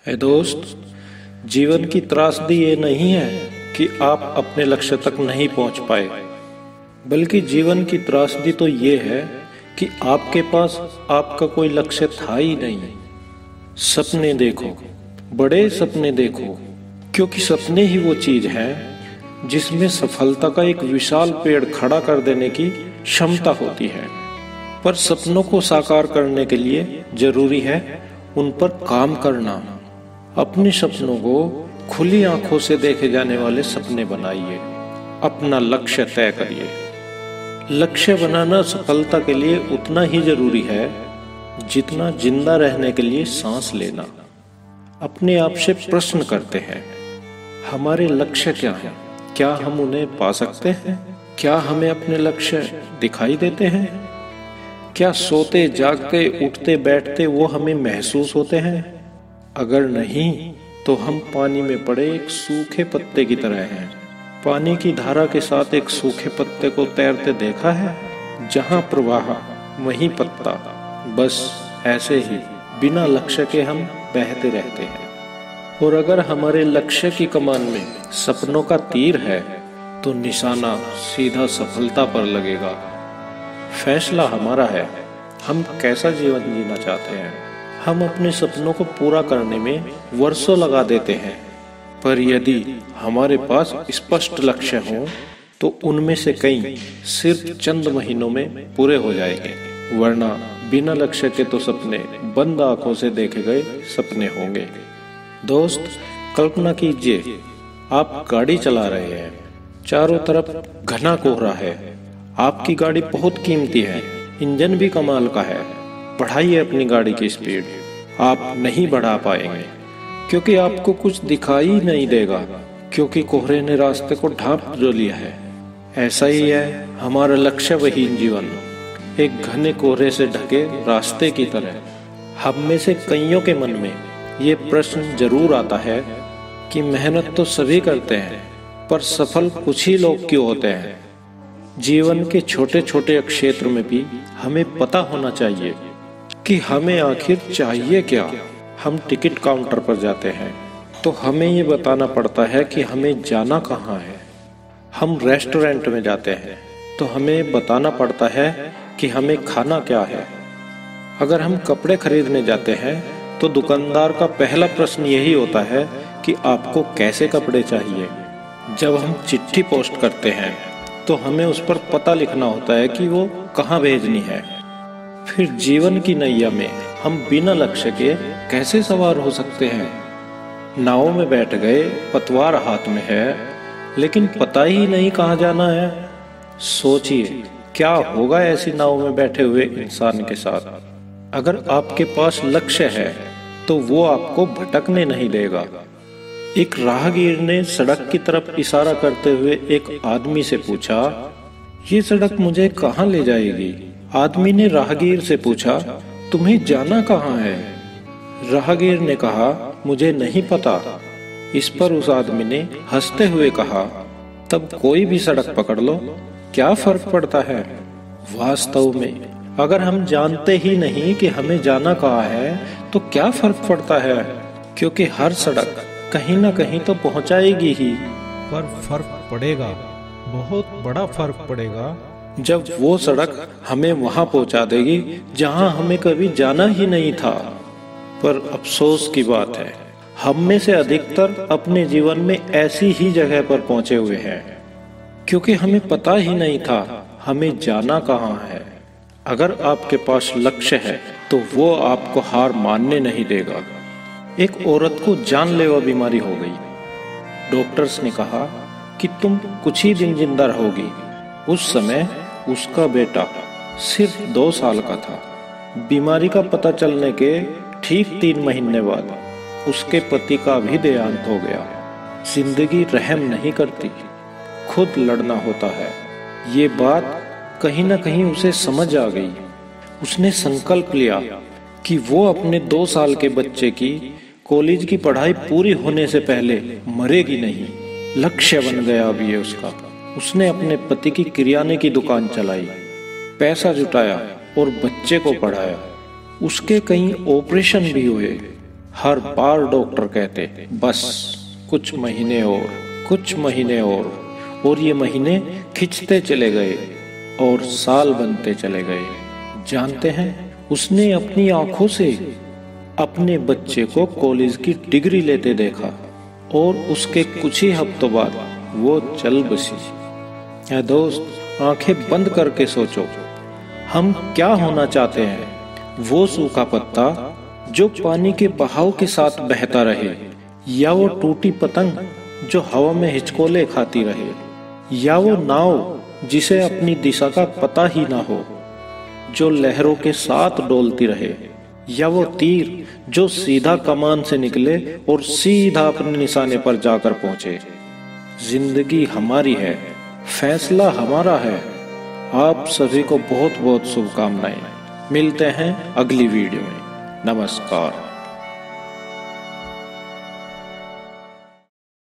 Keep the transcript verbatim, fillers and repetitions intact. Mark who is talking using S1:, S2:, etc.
S1: है दोस्त, जीवन की त्रासदी ये नहीं है कि आप अपने लक्ष्य तक नहीं पहुंच पाए, बल्कि जीवन की त्रासदी तो ये है कि आपके पास आपका कोई लक्ष्य था ही नहीं। सपने देखो, बड़े सपने देखो, क्योंकि सपने ही वो चीज है जिसमें सफलता का एक विशाल पेड़ खड़ा कर देने की क्षमता होती है। पर सपनों को साकार करने के लिए जरूरी है उन पर काम करना। अपने सपनों को खुली आंखों से देखे जाने वाले सपने बनाइए। अपना लक्ष्य तय करिए। लक्ष्य बनाना सफलता के लिए उतना ही जरूरी है जितना जिंदा रहने के लिए सांस लेना। अपने आप से प्रश्न करते हैं, हमारे लक्ष्य क्या हैं? क्या हम उन्हें पा सकते हैं? क्या हमें अपने लक्ष्य दिखाई देते हैं? क्या सोते जागते उठते बैठते वो हमें महसूस होते हैं? अगर नहीं तो हम पानी में पड़े एक सूखे पत्ते की तरह हैं। पानी की धारा के साथ एक सूखे पत्ते को तैरते देखा है? जहां प्रवाह वहीं पत्ता। बस ऐसे ही बिना लक्ष्य के हम बहते रहते हैं। और अगर हमारे लक्ष्य की कमान में सपनों का तीर है तो निशाना सीधा सफलता पर लगेगा। फैसला हमारा है, हम कैसा जीवन जीना चाहते हैं। हम अपने सपनों को पूरा करने में वर्षों लगा देते हैं, पर यदि हमारे पास स्पष्ट लक्ष्य हो तो उनमें से कई सिर्फ चंद महीनों में पूरे हो जाएंगे। वरना बिना लक्ष्य के तो सपने बंद आंखों से देखे गए सपने होंगे। दोस्त, कल्पना कीजिए आप गाड़ी चला रहे हैं, चारों तरफ घना कोहरा है, आपकी गाड़ी बहुत कीमती है, इंजन भी कमाल का है। बढ़ाइए अपनी गाड़ी की स्पीड। आप नहीं बढ़ा पाएंगे क्योंकि आपको कुछ दिखाई नहीं देगा, क्योंकि कोहरे ने रास्ते को ढांप जो लिया है। ऐसा ही है हमारा लक्ष्य विहीन जीवन, एक घने कोहरे से ढके रास्ते की तरह। हम में से कईयों के मन में ये प्रश्न जरूर आता है कि मेहनत तो सभी करते हैं, पर सफल कुछ ही लोग क्यों होते हैं। जीवन के छोटे छोटे क्षेत्र में भी हमें पता होना चाहिए कि हमें आखिर चाहिए क्या। हम टिकट काउंटर पर जाते हैं तो हमें ये बताना पड़ता है कि हमें जाना कहाँ है। हम रेस्टोरेंट में जाते हैं तो हमें बताना पड़ता है कि हमें खाना क्या है। अगर हम कपड़े खरीदने जाते हैं तो दुकानदार का पहला प्रश्न यही होता है कि आपको कैसे कपड़े चाहिए। जब हम चिट्ठी पोस्ट करते हैं तो हमें उस पर पता लिखना होता है कि वो कहाँ भेजनी है। फिर जीवन की नैया में हम बिना लक्ष्य के कैसे सवार हो सकते हैं। नाव में बैठ गए, पतवार हाथ में है, लेकिन पता ही नहीं कहाँ जाना है। सोचिए क्या होगा ऐसी नाव में बैठे हुए इंसान के साथ। अगर आपके पास लक्ष्य है तो वो आपको भटकने नहीं देगा। एक राहगीर ने सड़क की तरफ इशारा करते हुए एक आदमी से पूछा, ये सड़क मुझे कहाँ ले जाएगी? आदमी ने राहगीर से पूछा, तुम्हें जाना कहाँ है? राहगीर ने कहा, मुझे नहीं पता। इस पर उस आदमी ने हंसते हुए कहा, तब कोई भी सड़क पकड़ लो, क्या फर्क पड़ता है। वास्तव में अगर हम जानते ही नहीं कि हमें जाना कहाँ है तो क्या फर्क पड़ता है, क्योंकि हर सड़क कहीं ना कहीं तो पहुंचाएगी ही।
S2: पर फर्क पड़ेगा, बहुत बड़ा फर्क पड़ेगा,
S1: जब वो सड़क हमें वहां पहुंचा देगी जहां हमें कभी जाना ही नहीं था। पर अफसोस की बात है, हम में से अधिकतर अपने जीवन में ऐसी ही जगह पर पहुंचे हुए हैं क्योंकि हमें पता ही नहीं था हमें जाना कहाँ है। अगर आपके पास लक्ष्य है तो वो आपको हार मानने नहीं देगा। एक औरत को जानलेवा बीमारी हो गई। डॉक्टर्स ने कहा कि तुम कुछ ही दिन जिंदा रहोगी। उस समय उसका बेटा सिर्फ दो साल का था। बीमारी का पता चलने के ठीक तीन महीने बाद उसके पति का भी देहांत हो गया। जिंदगी रहम नहीं करती, खुद लड़ना होता है। ये बात कहीं ना कहीं उसे समझ आ गई। उसने संकल्प लिया कि वो अपने दो साल के बच्चे की कॉलेज की पढ़ाई पूरी होने से पहले मरेगी नहीं। लक्ष्य बन गया अब ये उसका। उसने अपने पति की किराने की दुकान चलाई, पैसा जुटाया और बच्चे को पढ़ाया। उसके कई ऑपरेशन भी हुए। हर बार डॉक्टर कहते बस कुछ महीने और, कुछ महीने और, और ये महीने खिंचते चले गए और साल बनते चले गए। जानते हैं, उसने अपनी आंखों से अपने बच्चे को कॉलेज की डिग्री लेते देखा और उसके कुछ ही हफ्तों बाद वो चल बसी। ऐ दोस्त, आंखें बंद करके सोचो, हम क्या होना चाहते हैं? वो सूखा पत्ता जो पानी के बहाव के साथ बहता रहे, या वो टूटी पतंग जो हवा में हिचकोले खाती रहे, या वो नाव जिसे अपनी दिशा का पता ही ना हो, जो लहरों के साथ डोलती रहे, या वो तीर जो सीधा कमान से निकले और सीधा अपने निशाने पर जाकर पहुंचे। जिंदगी हमारी है, फैसला हमारा है। आप सभी को बहुत बहुत शुभकामनाएं। मिलते हैं अगली वीडियो में। नमस्कार।